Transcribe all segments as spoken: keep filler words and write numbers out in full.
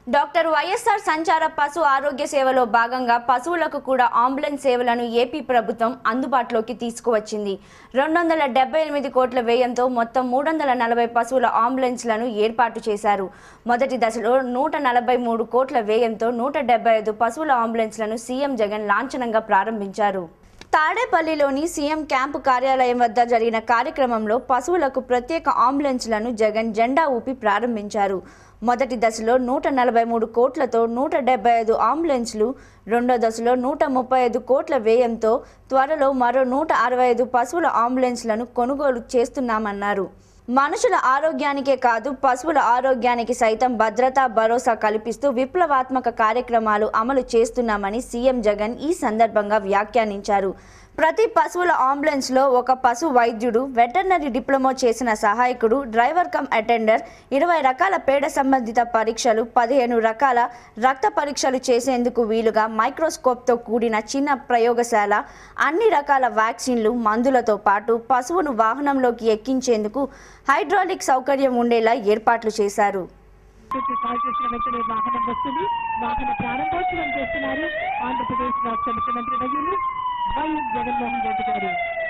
Doctor YSR సంచార పశు ఆరోగ్య సేవలో భాగంగా పశువులకు కూడా అంబులెన్స్ సేవలను ఏపీ ప్రభుత్వం అందుబాటులోకి తీసుకువచ్చింది. రెండు వందల డెబ్బై ఎనిమిది కోట్ల వ్యయంతో మొత్తం మూడు వందల నలభై పశువుల అంబులెన్స్లను ఏర్పాటు చేశారు. మొదటి దశలో నూట నలభై మూడు కోట్ల వ్యయంతో నూట డెబ్బై ఐదు పశువుల అంబులెన్స్లను సీఎం జగన్ లాంఛనంగా ప్రారంభించారు. తాడేపల్లిలోని సీఎం క్యాంపు కార్యాలయం వద్ద జరిగిన కార్యక్రమంలో పశువులకు ప్రత్యేక అంబులెన్స్లను జగన్ జెండా ఊపి ప్రారంభించారు. మొదటి దశలో నూట నలభై మూడు కోట్లతో నూట డెబ్బై ఐదు అంబులెన్స్లు, రెండో దశలో నూట ముప్పై ఐదు కోట్ల వ్యయంతో త్వరలో మరో నూట అరవై ఐదు పశువుల అంబులెన్స్లను కొనుగోలు చేస్తున్నామన్నారు. మనుషుల ఆరోగ్యానికే కాదు పశువుల ఆరోగ్యానికి సైతం భద్రతా భరోసా కల్పిస్తూ విప్లవాత్మక కార్యక్రమాలు అమలు చేస్తున్నామని సీఎం జగన్ ఈ సందర్భంగా వ్యాఖ్యానించారు. ప్రతి పశువుల అంబులెన్స్లో ఒక పశు వైద్యుడు, వెటర్నరీ డిప్లొమా చేసిన సహాయకుడు, డ్రైవర్ కమ్ అటెండర్, ఇరవై రకాల పేడ సంబంధిత పరీక్షలు, పదిహేను రకాల రక్త పరీక్షలు చేసేందుకు వీలుగా మైక్రోస్కోప్తో కూడిన చిన్న ప్రయోగశాల, అన్ని రకాల వ్యాక్సిన్లు, మందులతో పాటు పశువును వాహనంలోకి ఎక్కించేందుకు హైడ్రాలిక్ సౌకర్యం ఉండేలా ఏర్పాట్లు చేశారు. ఆంధ్రప్రదేశ్ రాష్ట్ర ముఖ్యమంత్రి వర్యులు వైఎస్ జగన్మోహన్ రెడ్డి గారు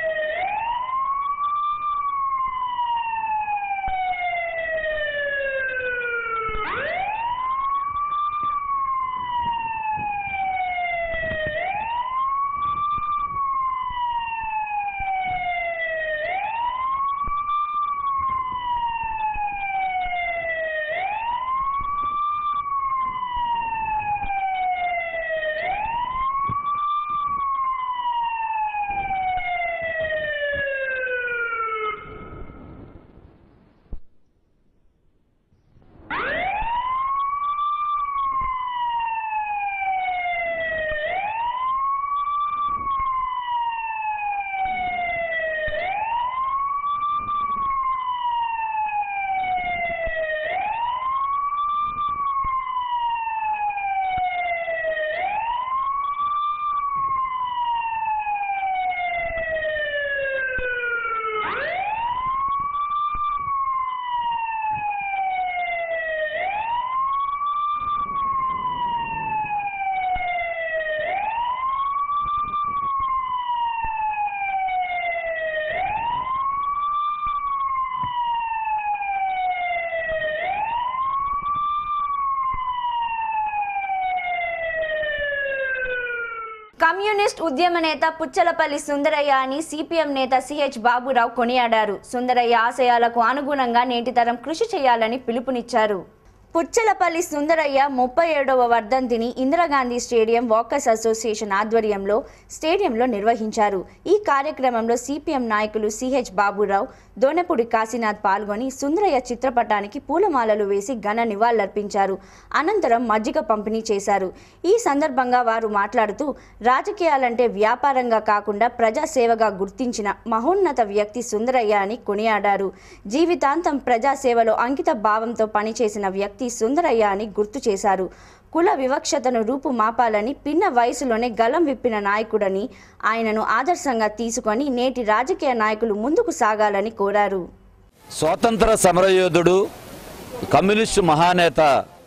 కమ్యూనిస్ట్ ఉద్యమ నేత పుచ్చలపల్లి సుందరయ్య అని సిపిఎం నేత సిహెచ్ బాబురావు కొనియాడారు. సుందరయ్య ఆశయాలకు అనుగుణంగా నేటి తరం కృషి చేయాలని పిలుపునిచ్చారు. పుచ్చలపల్లి సుందరయ్య ముప్పై ఏడవ వర్ధంతిని ఇందిరాగాంధీ స్టేడియం వాకర్స్ అసోసియేషన్ ఆధ్వర్యంలో స్టేడియంలో నిర్వహించారు. ఈ కార్యక్రమంలో సిపిఎం నాయకులు సిహెచ్ బాబురావు, దోనెపూడి కాశీనాథ్ పాల్గొని సుందరయ్య చిత్రపటానికి పూలమాలలు వేసి ఘన నివాళులర్పించారు. అనంతరం మజ్జిగ పంపిణీ చేశారు. ఈ సందర్భంగా వారు మాట్లాడుతూ రాజకీయాలంటే వ్యాపారంగా కాకుండా ప్రజాసేవగా గుర్తించిన మహోన్నత వ్యక్తి సుందరయ్య అని కొనియాడారు. జీవితాంతం ప్రజాసేవలో అంకిత భావంతో పనిచేసిన వ్యక్తి సుందరయ్య అని గుర్తు చేశారు. కుల వివక్షతను రూపుమాపాలని పిన్న వయసులోనే గలం విప్పిన నాయకుడని, ఆయనను ఆదర్శంగా తీసుకొని నేటి రాజకీయ నాయకులు ముందుకు సాగాలని కోరారు. స్వాతంత్ర సమరయోధుడు, కమ్యూనిస్టు మహానేత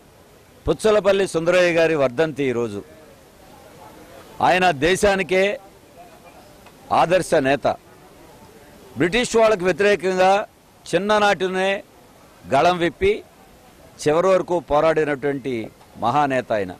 పుచ్చలపల్లి సుందరయ్య గారి వర్ధంతి ఈరోజు. ఆయన దేశానికే ఆదర్శ నేత. బ్రిటిష్ వాళ్ళకు వ్యతిరేకంగా చిన్ననాటినే గళం విప్పి చివరి వరకు పోరాడినటువంటి మహానేత ఆయన.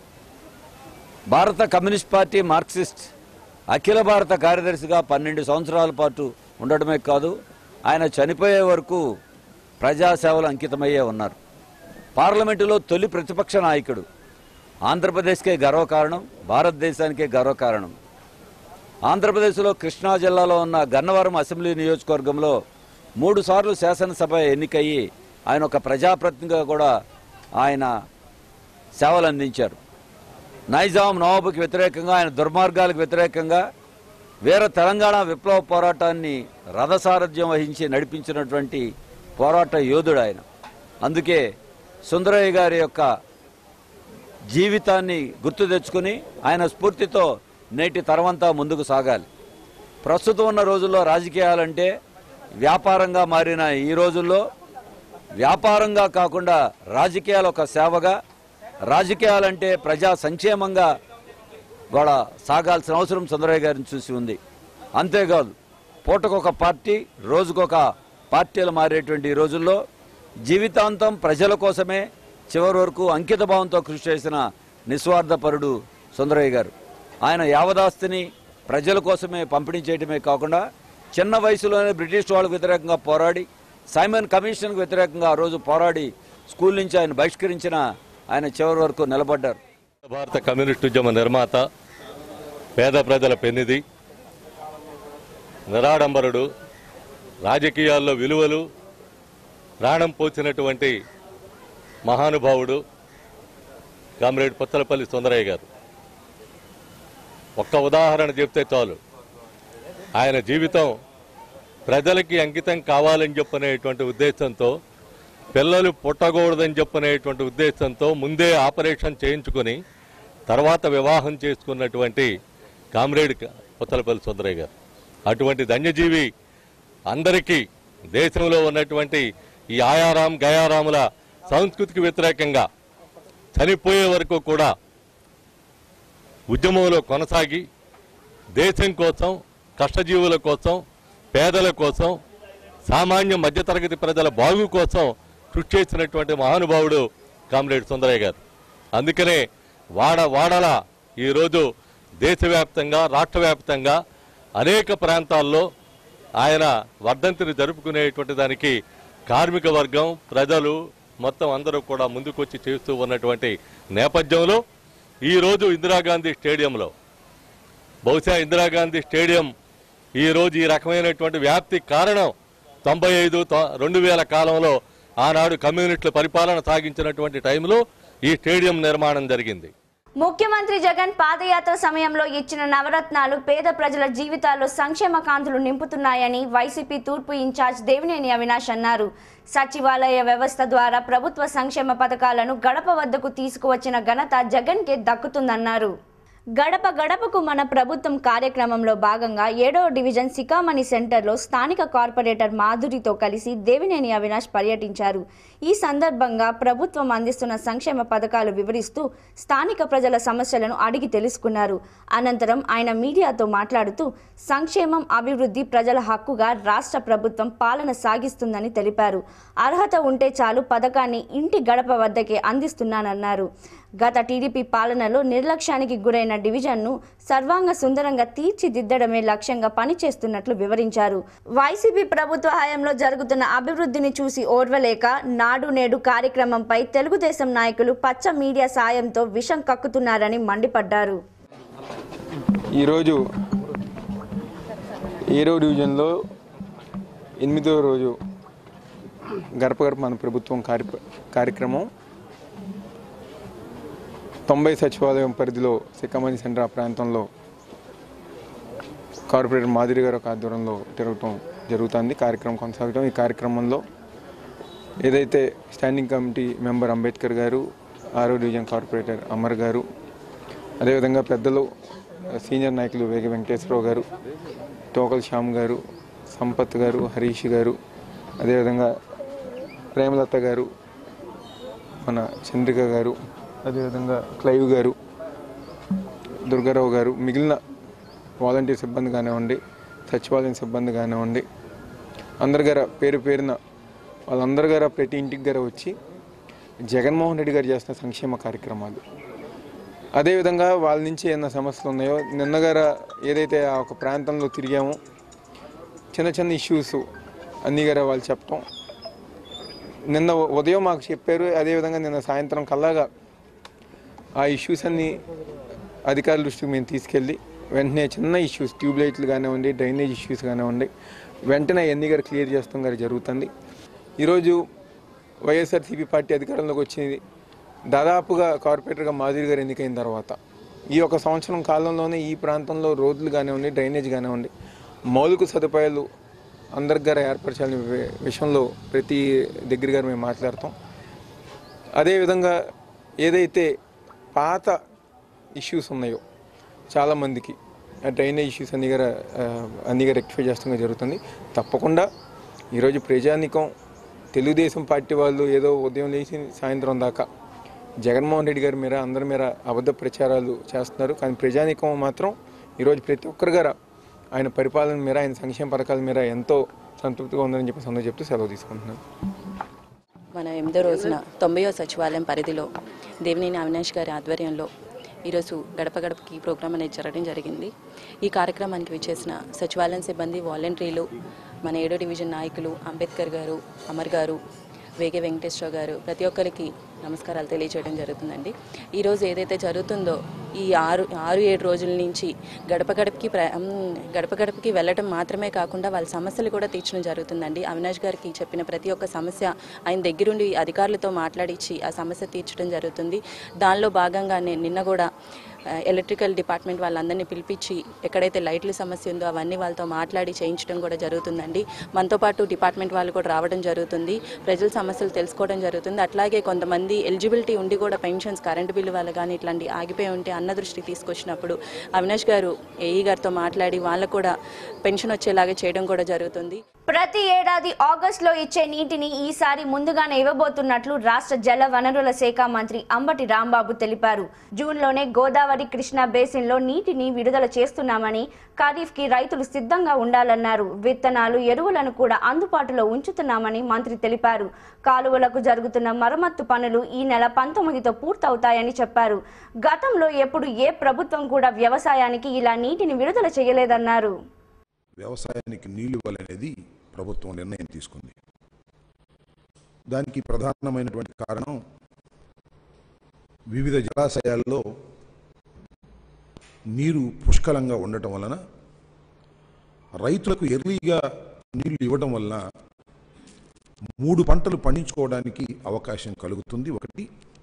భారత కమ్యూనిస్ట్ పార్టీ మార్క్సిస్ట్ అఖిల భారత కార్యదర్శిగా పన్నెండు సంవత్సరాల పాటు ఉండడమే కాదు, ఆయన చనిపోయే వరకు ప్రజాసేవలు అంకితమయ్యే ఉన్నారు. పార్లమెంటులో తొలి ప్రతిపక్ష నాయకుడు. ఆంధ్రప్రదేశ్కే గర్వకారణం, భారతదేశానికే గర్వకారణం. ఆంధ్రప్రదేశ్లో కృష్ణా జిల్లాలో ఉన్న గన్నవరం అసెంబ్లీ నియోజకవర్గంలో మూడు సార్లు శాసనసభ ఎన్నికయ్యి ఆయన ఒక ప్రజాప్రతినిధిగా కూడా ఆయన సేవలు అందించారు. నైజాం నవాబుకి వ్యతిరేకంగా, ఆయన దుర్మార్గాలకు వ్యతిరేకంగా వీర తెలంగాణ విప్లవ పోరాటాన్ని రథసారథ్యం వహించి నడిపించినటువంటి పోరాట యోధుడు ఆయన. అందుకే సుందరయ్య గారి యొక్క జీవితాన్ని గుర్తు తెచ్చుకుని ఆయన స్ఫూర్తితో నేటి తరమంతా ముందుకు సాగాలి. ప్రస్తుతం ఉన్న రోజుల్లో రాజకీయాలంటే వ్యాపారంగా మారిన ఈ రోజుల్లో వ్యాపారంగా కాకుండా రాజకీయాలు ఒక సేవగా, రాజకీయాలంటే ప్రజా సంక్షేమంగా కూడా సాగాల్సిన అవసరం సుందరయ్య గారిని చూసి ఉంది. అంతేకాదు పూటకొక పార్టీ రోజుకొక పార్టీలు మారేటువంటి ఈ రోజుల్లో జీవితాంతం ప్రజల కోసమే చివరి వరకు అంకిత భావంతో కృషి చేసిన నిస్వార్థపరుడు సుందరయ్య గారు. ఆయన యావదాస్తిని ప్రజల కోసమే పంపిణీ చేయడమే కాకుండా చిన్న వయసులోనే బ్రిటిష్ వాళ్ళకు వ్యతిరేకంగా పోరాడి సైమన్ కమిషన్కు వ్యతిరేకంగా ఆ రోజు పోరాడి స్కూల్ నుంచి ఆయన బహిష్కరించిన ఆయన చివరి వరకు నిలబడ్డారు. భారత కమ్యూనిస్టు ఉద్యమ నిర్మాత, పేద ప్రజల పెన్నిధి, నిరాడంబరుడు, రాజకీయాల్లో విలువలు ప్రాణం పోసినటువంటి మహానుభావుడు కామ్రేడ్ పుచ్చలపల్లి సుందరయ్య గారు. ఒక్క ఉదాహరణ చెప్తే చాలు. ఆయన జీవితం ప్రజలకి అంకితం కావాలని చెప్పనేటువంటి ఉద్దేశంతో, పిల్లలు పుట్టకూడదని చెప్పనేటువంటి ఉద్దేశంతో ముందే ఆపరేషన్ చేయించుకుని తర్వాత వివాహం చేసుకున్నటువంటి కామ్రేడ్ పుచ్చలపల్లి సుందరయ్య గారు. అటువంటి ధన్యజీవి అందరికీ దేశంలో ఉన్నటువంటి ఈ ఆయారాం గయారాముల సంస్కృతికి వ్యతిరేకంగా చనిపోయే వరకు కూడా ఉద్యమంలో కొనసాగి దేశం కోసం, కష్టజీవుల కోసం, పేదల కోసం, సామాన్య మధ్యతరగతి ప్రజల బాగు కోసం కృషి చేసినటువంటి మహానుభావుడు కామ్రేడ్ సుందరయ్య గారు. అందుకనే వాడ వాడల ఈరోజు దేశవ్యాప్తంగా, రాష్ట్ర వ్యాప్తంగా అనేక ప్రాంతాల్లో ఆయన వర్ధంతిని జరుపుకునేటువంటి దానికి కార్మిక వర్గం, ప్రజలు మొత్తం అందరూ కూడా ముందుకొచ్చి చేస్తూ ఉన్నటువంటి నేపథ్యంలో ఈరోజు ఇందిరాగాంధీ స్టేడియంలో, బహుశా ఇందిరాగాంధీ స్టేడియం ఈరోజు ఈ రకమైనటువంటి వ్యాప్తి కారణం తొంభై ఐదు రెండు వేల కాలంలో ఆనాడు కమ్యూనిస్టుల పరిపాలన సాగించినటువంటి టైంలో ఈ స్టేడియం నిర్మాణం జరిగింది. ముఖ్యమంత్రి జగన్ పాదయాత్ర సమయంలో ఇచ్చిన నవరత్నాలు పేద ప్రజల జీవితాల్లో సంక్షేమ కాంతులు నింపుతున్నాయని వైసీపీ తూర్పు ఇన్ఛార్జ్ దేవినేని అవినాష్ అన్నారు. సచివాలయ వ్యవస్థ ద్వారా ప్రభుత్వ సంక్షేమ పథకాలను గడప వద్దకు తీసుకువచ్చిన ఘనత జగన్కే దక్కుతుందన్నారు. గడప గడపకు మన ప్రభుత్వం కార్యక్రమంలో భాగంగా ఏడవ డివిజన్ సికామణి సెంటర్లో స్థానిక కార్పొరేటర్ మాధురితో కలిసి దేవినేని అవినాష్ పర్యటించారు. ఈ సందర్భంగా ప్రభుత్వం అందిస్తున్న సంక్షేమ పథకాలు వివరిస్తూ స్థానిక ప్రజల సమస్యలను అడిగి తెలుసుకున్నారు. అనంతరం ఆయన మీడియాతో మాట్లాడుతూ సంక్షేమం, అభివృద్ధి ప్రజల హక్కుగా రాష్ట్ర ప్రభుత్వం పాలన సాగిస్తుందని తెలిపారు. అర్హత ఉంటే చాలు పథకాన్ని ఇంటి గడప వద్దకే అందిస్తున్నానన్నారు. గత టీడీపీ పాలనలో నిర్లక్ష్యానికి గురైన డివిజన్ను సర్వాంగ సుందరంగా తీర్చిదిద్దడమే లక్ష్యంగా పనిచేస్తున్నట్లు వివరించారు. వైసీపీ ప్రభుత్వ హయాంలో జరుగుతున్న అభివృద్ధిని చూసి ఓర్వలేక నాడు నేడు కార్యక్రమంపై తెలుగుదేశం నాయకులు పచ్చ మీడియా సాయంతో విషం కక్కుతున్నారని మండిపడ్డారు. ఈరోజు ఏడో డివిజన్లో ఎనిమిదో రోజు గడప గడప మన ప్రభుత్వం కార్యక్రమం తొంభై సచివాలయం పరిధిలో సికామణి సెంటర్ ఆ ప్రాంతంలో కార్పొరేటర్ మాధురి గారు ఒక ఆధ్వర్యంలో తిరగటం జరుగుతుంది. కార్యక్రమం కొనసాగటం. ఈ కార్యక్రమంలో ఏదైతే స్టాండింగ్ కమిటీ మెంబర్ అంబేద్కర్ గారు, ఆరో డివిజన్ కార్పొరేటర్ అమర్ గారు, అదేవిధంగా పెద్దలు సీనియర్ నాయకులు వేగ వెంకటేశ్వరరావు గారు, తోకల్ శ్యామ్ గారు, సంపత్ గారు, హరీష్ గారు, అదేవిధంగా ప్రేమలత గారు, మన చంద్రిక గారు, అదేవిధంగా క్లైవ్ గారు, దుర్గారావు గారు, మిగిలిన వాలంటీర్ సిబ్బంది కానివ్వండి, సచివాలయం సిబ్బంది కానివ్వండి, అందరి గారు పేరు పేరున వాళ్ళందరి గారు ప్రతి ఇంటికి గారు వచ్చి జగన్మోహన్ రెడ్డి గారు చేస్తున్న సంక్షేమ కార్యక్రమాలు, అదేవిధంగా వాళ్ళ నుంచి ఏమైనా సమస్యలు ఉన్నాయో నిన్నగార ఏదైతే ఆ ఒక ప్రాంతంలో తిరిగామో చిన్న చిన్న ఇష్యూస్ అన్నీ గారు వాళ్ళు చెప్పటం, నిన్న ఉదయం మాకు చెప్పారు. అదేవిధంగా నిన్న సాయంత్రం కల్లాగా ఆ ఇష్యూస్ అన్నీ అధికారుల దృష్టికి మేము తీసుకెళ్ళి వెంటనే చిన్న ఇష్యూస్, ట్యూబ్లైట్లు కానివ్వండి, డ్రైనేజ్ ఇష్యూస్ కానివ్వండి, వెంటనే ఎన్ని గారు క్లియర్ చేస్తాం గారు జరుగుతుంది. ఈరోజు వైఎస్ఆర్సీపీ పార్టీ అధికారంలోకి వచ్చింది. దాదాపుగా కార్పొరేటర్గా మాధురి గారు ఎన్నికైన తర్వాత ఈ ఒక సంవత్సరం కాలంలోనే ఈ ప్రాంతంలో రోడ్లు కానివ్వండి, డ్రైనేజ్ కానివ్వండి, మౌలిక సదుపాయాలు అందరి గారు ఏర్పరచాలని విషయంలో ప్రతి దగ్గర గారు మేము మాట్లాడతాం. అదేవిధంగా ఏదైతే పాత ఇష్యూస్ ఉన్నాయో చాలామందికి డ్రైనేజ్ ఇష్యూస్ అన్ని గారు అన్ని గారు రెక్టిఫై చేస్తాం జరుగుతుంది. తప్పకుండా ఈరోజు ప్రజానికం తెలుగుదేశం పార్టీ వాళ్ళు ఏదో ఉదయం లేచి సాయంత్రం దాకా జగన్మోహన్ రెడ్డి గారి మీద అందరి మీద అబద్ధ ప్రచారాలు చేస్తున్నారు. కానీ ప్రజానీకం మాత్రం ఈరోజు ప్రతి ఒక్కరి గారు ఆయన పరిపాలన మీద, ఆయన సంక్షేమ పథకాల మీద ఎంతో సంతృప్తిగా ఉందని చెప్పి సందో చెప్తూ సెలవు తీసుకుంటున్నాను. మన ఎనిమిదో రోజున తొంభైవ సచివాలయం పరిధిలో దేవినేని అవినాష్ గారి ఆధ్వర్యంలో ఈరోజు గడప గడపకి ప్రోగ్రాం అనేది జరగడం జరిగింది. ఈ కార్యక్రమానికి విచ్చేసిన సచివాలయం సిబ్బంది, వాలంటీర్లు, మన ఏడో డివిజన్ నాయకులు, అంబేద్కర్ గారు, అమర్ గారు, వేగే వెంకటేశ్వర గారు, ప్రతి ఒక్కరికి నమస్కారాలు తెలియజేయడం జరుగుతుందండి. ఈరోజు ఏదైతే జరుగుతుందో ఈ ఆరు ఆరు ఏడు రోజుల నుంచి గడప గడపకి ప్ర గడప గడపకి వెళ్ళటం మాత్రమే కాకుండా వాళ్ళ సమస్యలు కూడా తీర్చడం జరుగుతుందండి. అవినాష్ గారికి చెప్పిన ప్రతి ఒక్క సమస్య ఆయన దగ్గరుండి అధికారులతో మాట్లాడించి ఆ సమస్య తీర్చడం జరుగుతుంది. దానిలో భాగంగానే నిన్న కూడా ఎలక్ట్రికల్ డిపార్ట్మెంట్ వాళ్ళందరినీ పిలిపించి ఎక్కడైతే లైట్ల సమస్య ఉందో అవన్నీ వాళ్ళతో మాట్లాడి చేయించడం కూడా జరుగుతుందండి. మనతో పాటు డిపార్ట్మెంట్ వాళ్ళు కూడా రావడం జరుగుతుంది, ప్రజల సమస్యలు తెలుసుకోవడం జరుగుతుంది. అట్లాగే కొంతమంది ఎలిజిబిలిటీ ఉండి కూడా పెన్షన్స్, కరెంటు బిల్లు వాళ్ళు కానీ ఇట్లాంటి ఆగిపోయి ఉంటే అన్న దృష్టికి తీసుకొచ్చినప్పుడు అవినాష్ గారు ఏఈ గారితో మాట్లాడి వాళ్ళకు కూడా పెన్షన్ వచ్చేలాగా చేయడం కూడా జరుగుతుంది. ప్రతి ఏడాది ఆగస్టులో ఇచ్చే నీటిని ఈసారి ముందుగానే ఇవ్వబోతున్నట్లు రాష్ట్ర జల వనరుల శాఖ మంత్రి అంబటి రాంబాబు తెలిపారు. జూన్లోనే గోదావరి, కృష్ణా బేసిన్లో నీటిని విడుదల చేస్తున్నామని, ఖరీఫ్కి రైతులు సిద్ధంగా ఉండాలన్నారు. విత్తనాలు, ఎరువులను కూడా అందుబాటులో ఉంచుతున్నామని మంత్రి తెలిపారు. కాలువలకు జరుగుతున్న మరమ్మత్తు పనులు ఈ నెల పంతొమ్మిదితో పూర్తవుతాయని చెప్పారు. గతంలో ఎప్పుడు ఏ ప్రభుత్వం కూడా వ్యవసాయానికి ఇలా నీటిని విడుదల చేయలేదన్నారు. వ్యవసాయానికి నీళ్లు ఇవ్వాలనేది ప్రభుత్వం నిర్ణయం తీసుకుంది. దానికి ప్రధానమైనటువంటి కారణం వివిధ జలాశయాల్లో నీరు పుష్కలంగా ఉండటం వలన రైతులకు ఎర్లీగా నీళ్లు ఇవ్వడం వలన మూడు పంటలు పండించుకోవడానికి అవకాశం కలుగుతుంది. ఒకటి,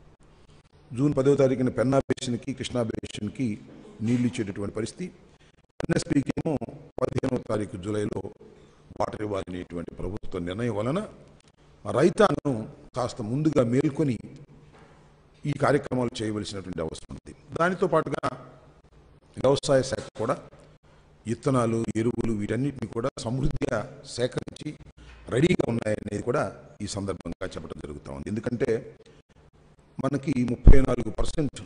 జూన్ పదవ తారీఖున పెన్నా బేసిన్కి, కృష్ణా బేసిన్కి నీళ్లు ఇచ్చేటటువంటి పరిస్థితి. ఎన్ఎస్పీకి ఏమో పదిహేనవ తారీఖు జూలైలో వాటర్ ఇవ్వాలనేటువంటి ప్రభుత్వ నిర్ణయం వలన రైతాంగం కాస్త ముందుగా మేల్కొని ఈ కార్యక్రమాలు చేయవలసినటువంటి అవసరం ఉంది. దానితో పాటుగా వ్యవసాయ శాఖ కూడా విత్తనాలు, ఎరువులు వీటన్నిటిని కూడా సమృద్ధిగా సేకరించి రెడీగా ఉన్నాయనేది కూడా ఈ సందర్భంగా చెప్పడం జరుగుతూ ఉంది. ఎందుకంటే మనకి ముప్పై నాలుగు పర్సెంట్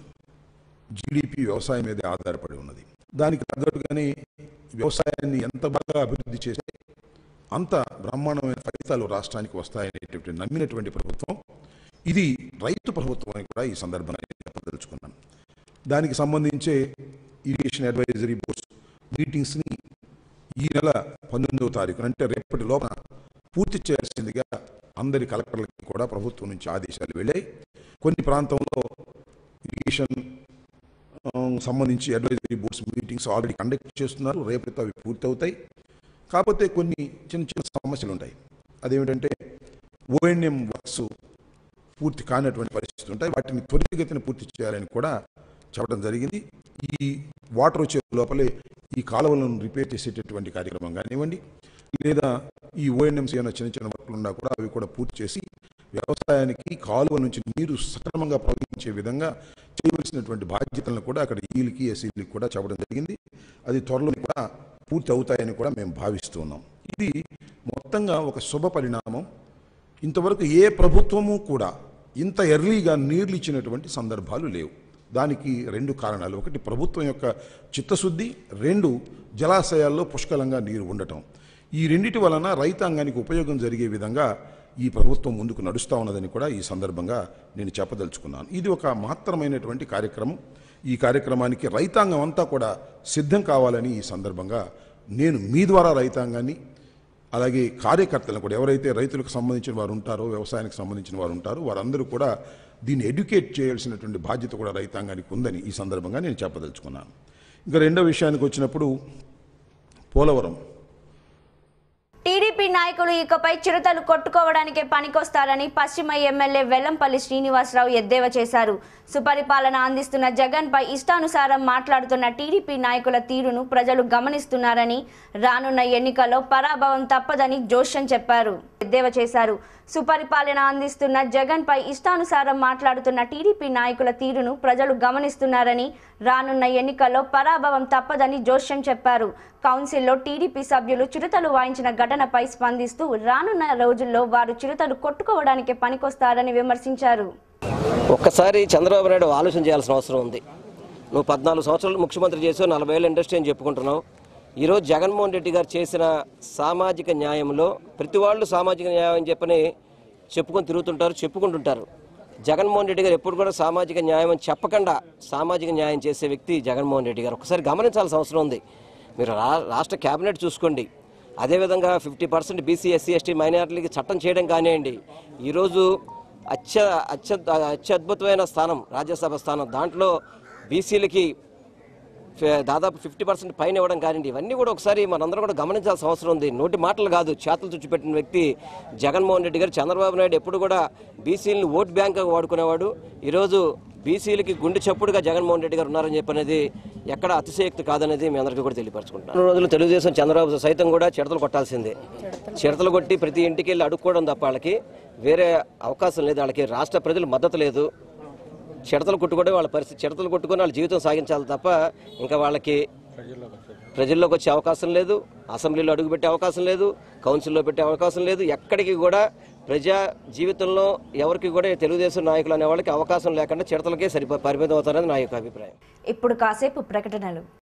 జీడిపి వ్యవసాయం మీదే ఆధారపడి ఉన్నది. దానికి తగ్గట్టుగానే వ్యవసాయాన్ని ఎంత బాగా అభివృద్ధి చేస్తే అంత బ్రహ్మాండమైన ఫలితాలు రాష్ట్రానికి వస్తాయనేటువంటి నమ్మినటువంటి ప్రభుత్వం ఇది రైతు ప్రభుత్వం అని కూడా ఈ సందర్భంగా చెప్పదలుచుకున్నాను. దానికి సంబంధించే ఇరిగేషన్ అడ్వైజరీ బోర్డ్స్ మీటింగ్స్ని ఈ నెల పంతొమ్మిదవ తారీఖున అంటే రేపటి లోపల పూర్తి చేయాల్సిందిగా అందరి కలెక్టర్లకి కూడా ప్రభుత్వం నుంచి ఆదేశాలు వెళ్ళాయి. కొన్ని ప్రాంతంలో ఇరిగేషన్ సంబంధించి advisory boards meetings already conduct చేస్తున్నారు. రేపటితో అవి పూర్తవుతాయి. కాకపోతే కొన్ని చిన్న చిన్న సమస్యలు ఉంటాయి. అదేమిటంటే ఓఎన్ఎం వర్క్స్ పూర్తి కానటువంటి పరిస్థితులు ఉంటాయి. వాటిని త్వరితగతిన పూర్తి చేయాలని కూడా చెప్పడం జరిగింది. ఈ వాటర్ వచ్చే లోపలే ఈ కాలువలను రిపేర్ చేసేటటువంటి కార్యక్రమం కానివ్వండి, లేదా ఈ ఓఎన్ఎంసీ అయినా చిన్న చిన్న వర్క్లు ఉన్నా కూడా అవి కూడా పూర్తి చేసి వ్యవసాయానికి కాలువ నుంచి నీరు సక్రమంగా ప్రవహించే విధంగా చేయవలసినటువంటి బాధ్యతలను కూడా అక్కడ ఈలకి, ఎస్సీలకి కూడా చెప్పడం జరిగింది. అది త్వరలో కూడా పూర్తి అవుతాయని కూడా మేము భావిస్తూ ఉన్నాం. ఇది మొత్తంగా ఒక శుభ పరిణామం. ఇంతవరకు ఏ ప్రభుత్వము కూడా ఇంత ఎర్లీగా నీళ్లు ఇచ్చినటువంటి సందర్భాలు లేవు. దానికి రెండు కారణాలు. ఒకటి, ప్రభుత్వం యొక్క చిత్తశుద్ధి. రెండు, జలాశయాల్లో పుష్కలంగా నీరు ఉండటం. ఈ రెండిటి వలన రైతాంగానికి ఉపయోగం జరిగే విధంగా ఈ ప్రభుత్వం ముందుకు నడుస్తూ ఉన్నదని కూడా ఈ సందర్భంగా నేను చెప్పదలుచుకున్నాను. ఇది ఒక మహత్తరమైనటువంటి కార్యక్రమం. ఈ కార్యక్రమానికి రైతాంగం అంతా కూడా సిద్ధం కావాలని ఈ సందర్భంగా నేను మీ ద్వారా రైతాంగాన్ని, అలాగే కార్యకర్తలను కూడా, ఎవరైతే రైతులకు సంబంధించిన వారు ఉంటారో, వ్యవసాయానికి సంబంధించిన వారు ఉంటారో, వారందరూ కూడా దీన్ని ఎడ్యుకేట్ చేయాల్సినటువంటి బాధ్యత కూడా రైతాంగానికి ఉందని ఈ సందర్భంగా నేను చెప్పదలుచుకున్నాను. ఇంకా రెండో విషయానికి వచ్చినప్పుడు పోలవరం. టీడీపీ నాయకులు ఇకపై చిరుతలు కొట్టుకోవడానికే పనికొస్తారని పశ్చిమ ఎమ్మెల్యే వెల్లంపల్లి శ్రీనివాసరావు ఎద్దేవా చేశారు. సుపరిపాలన అందిస్తున్న జగన్పై ఇష్టానుసారం మాట్లాడుతున్న టీడీపీ నాయకుల తీరును ప్రజలు గమనిస్తున్నారని, రానున్న ఎన్నికల్లో పరాభవం తప్పదని జోష్యం చెప్పారు ఎద్దేవా చేశారు. సుపరిపాలన అందిస్తున్న జగన్పై ఇష్టానుసారం మాట్లాడుతున్న టీడీపీ నాయకుల తీరును ప్రజలు గమనిస్తున్నారని, రానున్న ఎన్నికల్లో పరాభవం తప్పదని జోష్యం చెప్పారు. కౌన్సిల్లో టీడీపీ సభ్యులు చిరుతలు వాయించిన ఘటనపై స్పందిస్తూ రానున్న రోజుల్లో వారు చిరుతలు కొట్టుకోవడానికి పనికొస్తారని విమర్శించారు. ఒక్కసారి చంద్రబాబు నాయుడు ఆలోచన చేయాల్సిన అవసరం ఉంది. నువ్వు పద్నాలుగు సంవత్సరాలు ముఖ్యమంత్రి చేసావు, నలభై ఏళ్ళ ఇండస్ట్రీ అని చెప్పుకుంటున్నావు. ఈరోజు జగన్మోహన్ రెడ్డి గారు చేసిన సామాజిక న్యాయంలో ప్రతి వాళ్ళు సామాజిక న్యాయం అని చెప్పని చెప్పుకొని తిరుగుతుంటారు, చెప్పుకుంటుంటారు. జగన్మోహన్ రెడ్డి గారు ఎప్పుడు కూడా సామాజిక న్యాయం అని చెప్పకుండా సామాజిక న్యాయం చేసే వ్యక్తి జగన్మోహన్ రెడ్డి గారు. ఒకసారి గమనించాల్సిన అవసరం ఉంది. మీరు రాష్ట్ర కేబినెట్ చూసుకోండి. అదేవిధంగా fifty percent BC SC ST మైనారిటీలకి చట్టం చేయడం కానివ్వండి, ఈరోజు అత్య అత్య అత్యద్భుతమైన స్థానం రాజ్యసభ స్థానం, దాంట్లో బీసీలకి దాదాపు ఫిఫ్టీ పర్సెంట్ పైన ఇవ్వడం కానివ్వండి, ఇవన్నీ కూడా ఒకసారి మనందరం కూడా గమనించాల్సిన అవసరం ఉంది. నోటి మాటలు కాదు, చేతులు చుచ్చిపెట్టిన వ్యక్తి జగన్మోహన్ రెడ్డి గారు. చంద్రబాబు నాయుడు ఎప్పుడు కూడా బీసీలను ఓట్ బ్యాంక్గా వాడుకునేవాడు. ఈరోజు బీసీలకి గుండె చప్పుడుగా జగన్మోహన్ రెడ్డి గారు ఉన్నారని చెప్పనేది ఎక్కడ అతిశయక్తి కాదనేది మీ అందరికీ కూడా తెలియపరచుకుంటున్నాను. రోజులు తెలుగుదేశం చంద్రబాబు సైతం కూడా చిడతలు కొట్టాల్సిందే. చిడతలు కొట్టి ప్రతి ఇంటికి వెళ్ళి అడుక్కోవడం తప్ప వాళ్ళకి వేరే అవకాశం లేదు. వాళ్ళకి రాష్ట్ర ప్రజలు మద్దతు లేదు. చిడతలు కొట్టుకుంటే వాళ్ళ పరిస్థితి, చిడతలు కొట్టుకొని వాళ్ళ జీవితం సాగించాలి తప్ప ఇంకా వాళ్ళకి ప్రజల్లోకి వచ్చే అవకాశం లేదు, అసెంబ్లీలో అడుగుపెట్టే అవకాశం లేదు, కౌన్సిల్లో పెట్టే అవకాశం లేదు. ఎక్కడికి కూడా ప్రజా జీవితంలో ఎవరికి కూడా తెలుగుదేశం నాయకులు అనే వాళ్ళకి అవకాశం లేకుండా చిడతలకే సరిపో పరిమితం అవుతారని నా యొక్క అభిప్రాయం. ఇప్పుడు కాసేపు ప్రకటనలు.